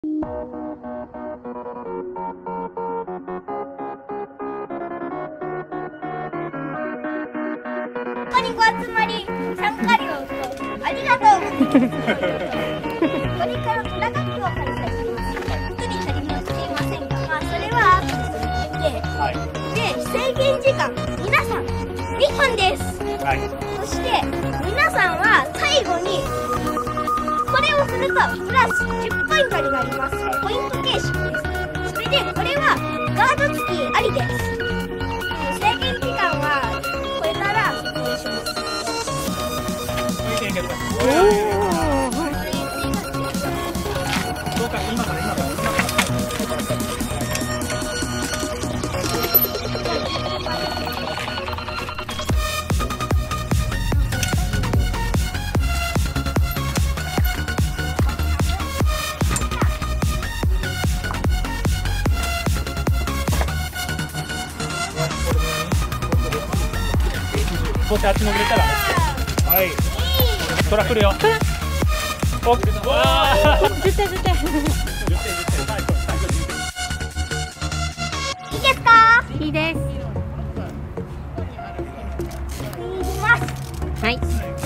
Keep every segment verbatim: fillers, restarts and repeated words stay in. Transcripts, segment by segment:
ここにご集まり参加料とありがとうございます。これからトラ学校を開催します。本当に足りもしていませんが、まあそれはアクセスして、はい、で制限時間皆さんにふんです。はい、そして皆さんは最後にこれをするとプラスじゅっポイントになります。ポイント形式です。それでこれはガード付きありです。制限時間は超えたら説明します。おー、どうか今から今から今からこうやってあっちの入れたら、はい、トラ来るよ。おっ、わあ、絶対絶対。いいですか？いいです。いきます。はい。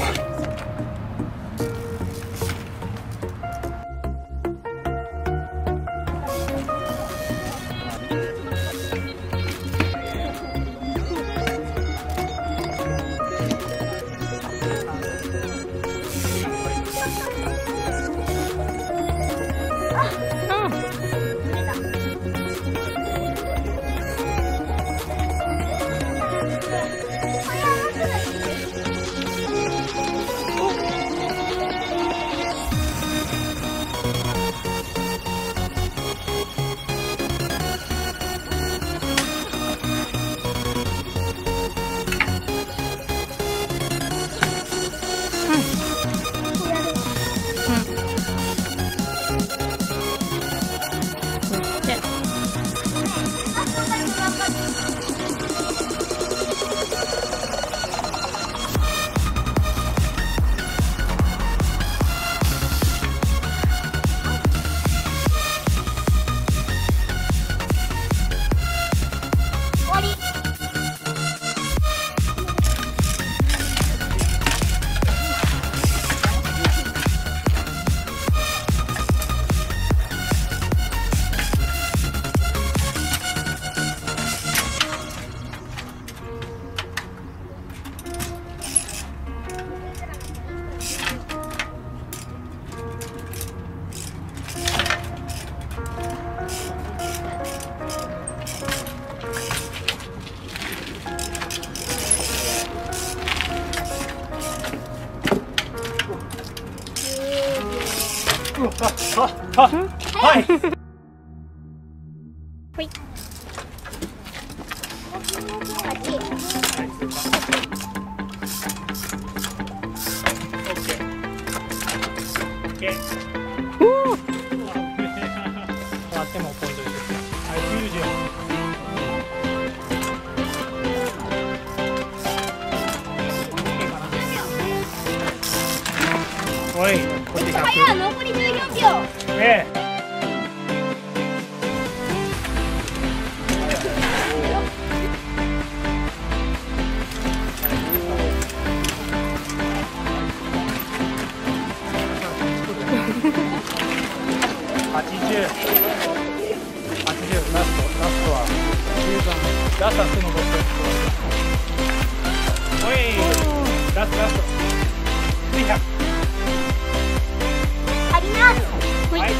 あ、あ、はい。ほい。手もポイントです。はい、きゅうじゅう。おい、こっちひゃく。早い、残りじゅうよんびょう。ええ。はちじゅう、はちじゅう、ラスト、ラストはじゅうばん、ラストはすぐ戻っておい、ラスト、ラスト、次ひゃくあります。はい、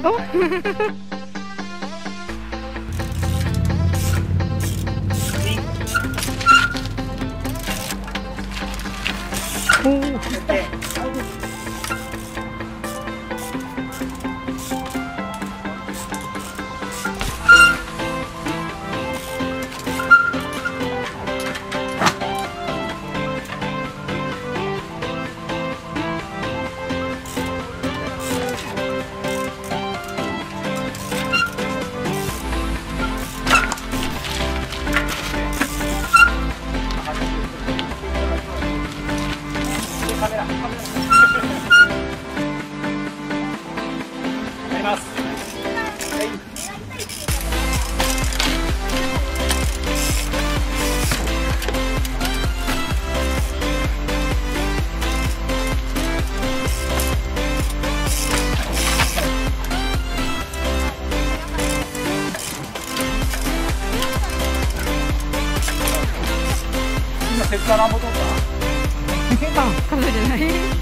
鉄からも取った。 カメじゃない。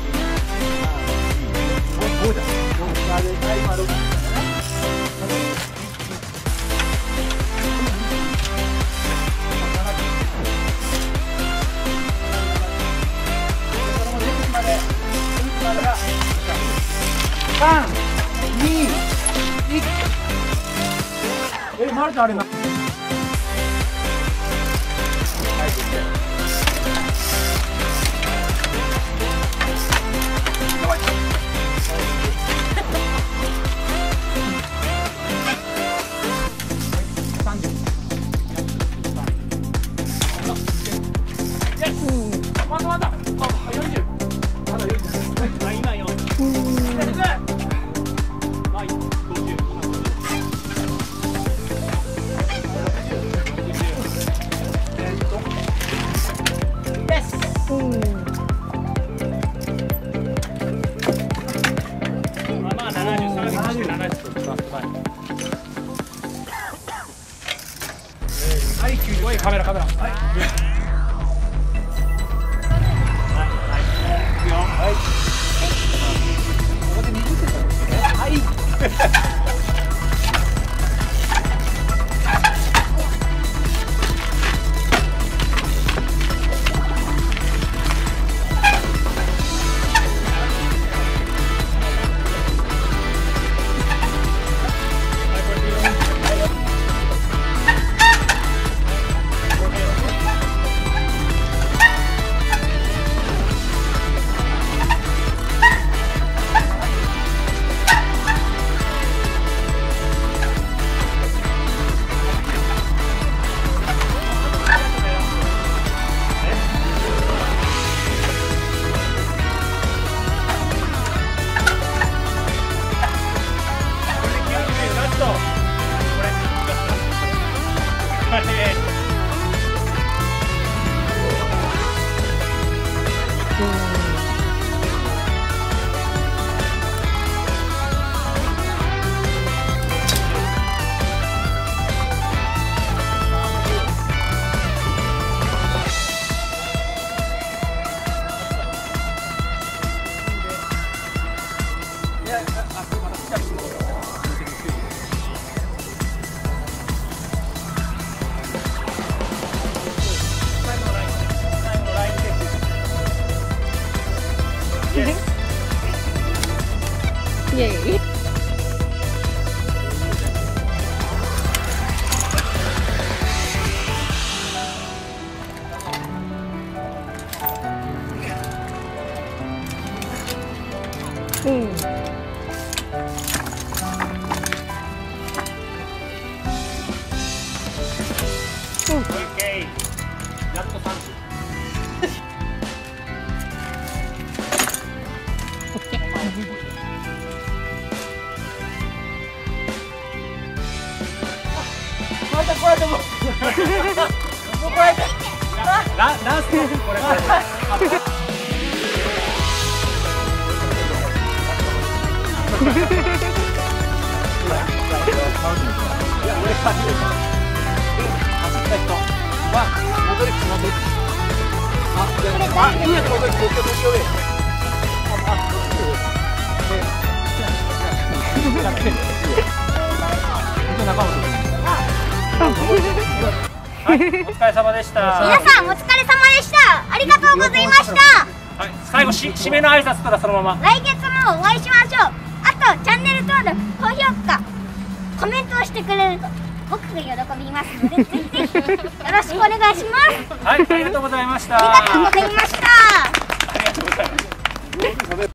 そうだ。あれ、今ロックだね。三、二、一。え、マルちゃんあれな。はい、きゅうじゅう、カメラカメラ。はい。はい。ここでにじゅってたんですね。はい。 イエーイ。うん。オッケー。やっとさんじゅう。またこうやってもう。もうこうやって。ララストこれこれ。あ、 はい、お疲れ様でした。 皆さんお疲れ様でした。ありがとうございました。 はい、最後し締めの挨拶からそのまま。 来月もお会いしましょう。あとチャンネル登録、高評価、コメントをしてくれると僕が喜びますので、ぜひぜひよろしくお願いします。 はい、ありがとうございました。 ありがとうございました。 ありがとうございます。